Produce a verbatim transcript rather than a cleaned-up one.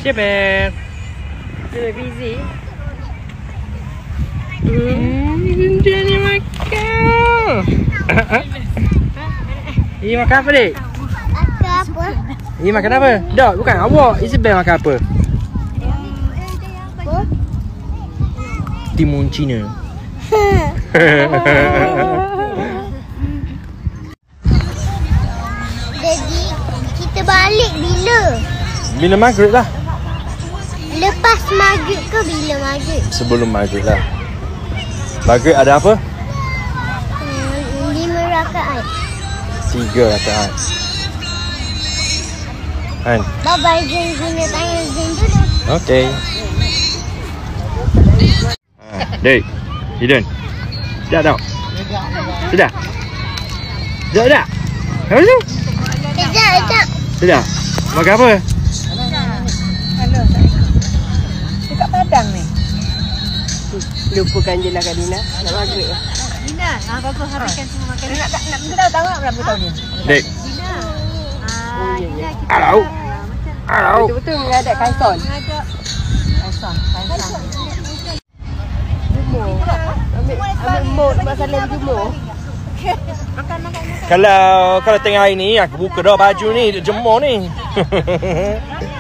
Siapa? Dia busy. Hmm, dia ni makan. Ini makan apa, Dik? Makan apa? Ini makan apa? Dok, bukan awak. Isabel makan apa? Apa? Timun Cina. Jadi kita balik bila? Bila maghrib lah. Lepas maghrib ke bila maghrib? Sebelum maghrib lah. Maghrib ada apa? Hmm, lima rakaat. Tiga rakaat. Kan? Bye-bye, Zain. Guna tangan Zain dulu. Okey. Ha, Dek. Hidden. Sudah tak? Sudah? Sudah tak? Habis tu? Sekejap, sekejap. Sudah? Makan apa? Dekat Padang ni. Lupakan je lah Kak Dina. Nak maghrib lah. Dina, ah bagus habiskan semua makanan. Nak tak nak tahu tahu berapa tahun dia? Dek. Dina. Ah, Oh, ya, Dina ya. kita. Alau. Alau. Betul-betul mengadap kaison. Mengajak Kaison, kaison. Jumur. Ambil ambil mot masalah jumur. makan makan. Kalau kalau tengah hari ni aku buka dah baju ni, jemur ni.